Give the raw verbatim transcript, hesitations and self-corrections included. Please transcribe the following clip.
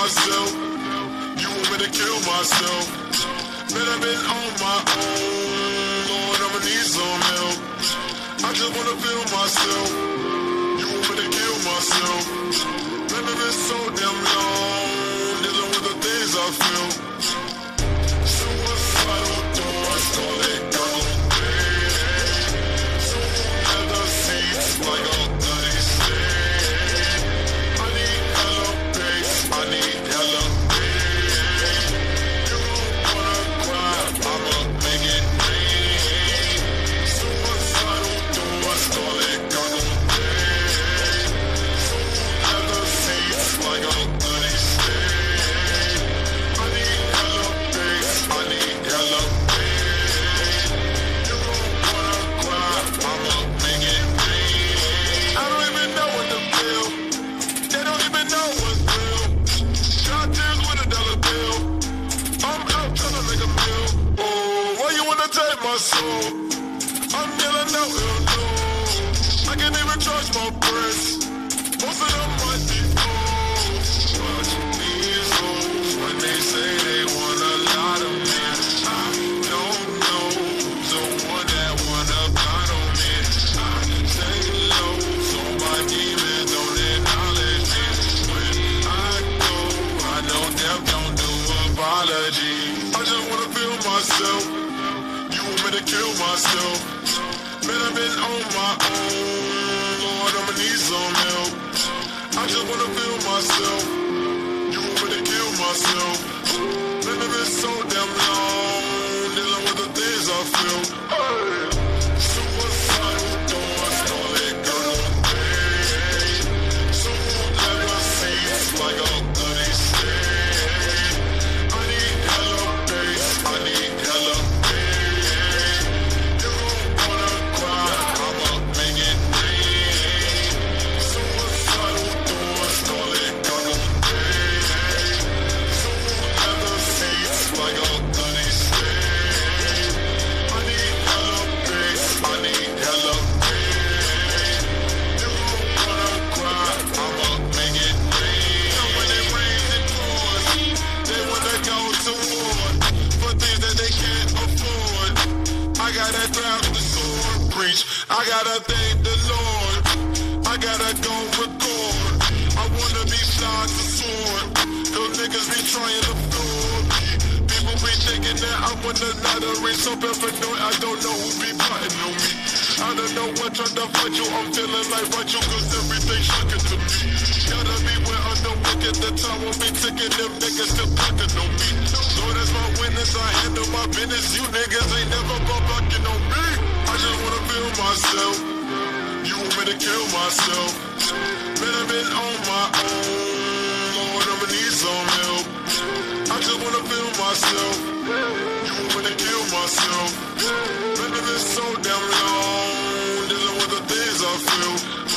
myself. You want me to kill myself. Man, I've been on my own. Lord, I'ma need some help. I just wanna feel myself. You want me to kill myself. Man, I've been so damn long dealing with the things I feel. Suicidal thoughts, call it Cobain. So leather seats like a bloody stain. I need hella bass, I need hella bass. You don't wanna cry, I'ma make it rain. Suicidal thoughts, call it Cobain. So leather seats like a bloody stain. I need hella bass, I need hella bass. You don't wanna cry, I'ma make it rain. I don't even know what to feel. They don't even know what's real. Got tears with a dollar bill. I'm out trying to make a meal. Oh, why you wanna take my soul? I'm yelling out ill news. I can't even trust my press. Most of them might be fools. Watch these fools when they say they want a lot of me. I don't know who's the one that wanna blind on me. I stay low so my demons don't acknowledge me. When I go, I know death don't do apology. I just wanna feel myself. You want me to kill myself. Man, I've been on my own. Lord, I'ma need some help. I just wanna feel myself. You want me to kill myself. Man, I've been so damn long dealing with the things I feel. Hey. Suicidal thoughts, call it Cobain. So leather seats like a bloody stain. I need hella bass, I need hella bass. You don't wanna cry, I'ma make it rain. Suicidal thoughts, call it Cobain. So leather seats like a bloody stain. I need hella bass, I need hella bass. You don't wanna cry, I'ma make it rain. So when it rains, it pours. They wanna go to war for things that they can't afford. I gotta grab the sword, preach. I gotta thank the Lord. I gotta go record. I wanna be shot to sword. Those niggas be trying to fool me. People be thinking that I want another reach. So paranoid, I don't know who be plotting on me. I don't know what trying to fight you. I'm feeling like fight you cause everything's shocking to me. Gotta be where I know wicked. The time won't be ticking. Them niggas still blocking on me. Lord, that's my witness. I handle my business. You niggas ain't never been blocking on me. I just wanna feel myself. You want me to kill myself. Man, I've been on my own. Lord, I'ma need some help. I just wanna feel myself. You want me to kill myself. Man, I've been so damn long dealing with the things I feel.